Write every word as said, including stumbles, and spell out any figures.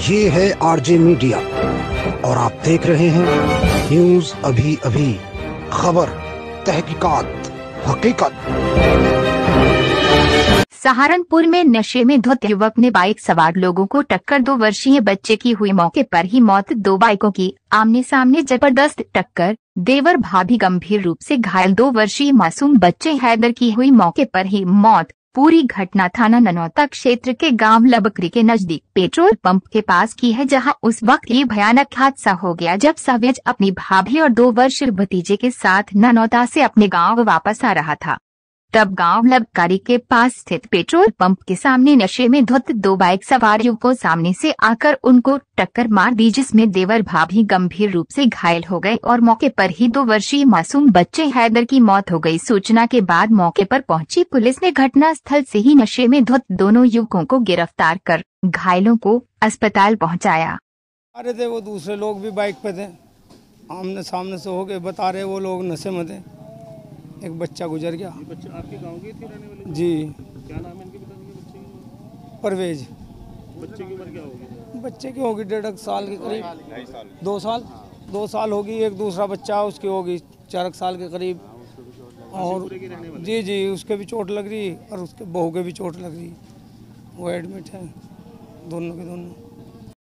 ये है RJ media और आप देख रहे हैं न्यूज अभी अभी, खबर, तहकीकात, हकीकत। सहारनपुर में नशे में धुत युवक ने बाइक सवार लोगों को टक्कर, दो वर्षीय बच्चे की हुई मौके पर ही मौत। दो बाइकों की आमने सामने जबरदस्त टक्कर, देवर भाभी गंभीर रूप से घायल, दो वर्षीय मासूम बच्चे हैदर की हुई मौके पर ही मौत। पूरी घटना थाना ननौता क्षेत्र के गांव लबकरी के नजदीक पेट्रोल पंप के पास की है, जहां उस वक्त ये भयानक हादसा हो गया जब सवेज अपनी भाभी और दो वर्षीय भतीजे के साथ ननौता से अपने गांव वापस आ रहा था। तब गांव लबकारी के पास स्थित पेट्रोल पंप के सामने नशे में धुत दो बाइक सवार युवकों सामने से आकर उनको टक्कर मार दी, जिसमें देवर भाभी गंभीर रूप से घायल हो गए और मौके पर ही दो वर्षीय मासूम बच्चे हैदर की मौत हो गई। सूचना के बाद मौके पर पहुंची पुलिस ने घटना स्थल से ही नशे में धुत दोनों युवकों को गिरफ्तार कर घायलों को अस्पताल पहुँचाया। अरे थे वो दूसरे लोग भी बाइक पे थे, आमने सामने से हो गए, बता रहे वो लोग नशे में थे। एक बच्चा गुजर गया। ये बच्चा आपके गांव के थे रहने वाले? जी। क्या नाम है इनके पिता के बच्चे का? परवेज। बच्चे की उम्र क्या होगी? बच्चे की होगी डेढ़ साल के करीब, दो साल दो साल होगी। एक दूसरा बच्चा उसकी होगी चार साल के करीब। और जी जी उसके भी चोट लग रही और उसके बहू के भी चोट लग रही, वो एडमिट है दोनों के दोनों।